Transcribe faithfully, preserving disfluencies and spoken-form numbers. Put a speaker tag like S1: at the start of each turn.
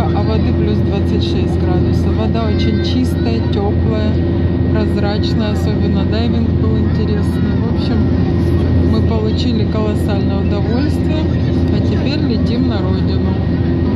S1: солнышко, а воды плюс двадцать шесть градусов. Вода очень чистая, теплая, прозрачная, особенно дайвинг был интересный. В общем, мы получили колоссальное удовольствие, а теперь летим на родину.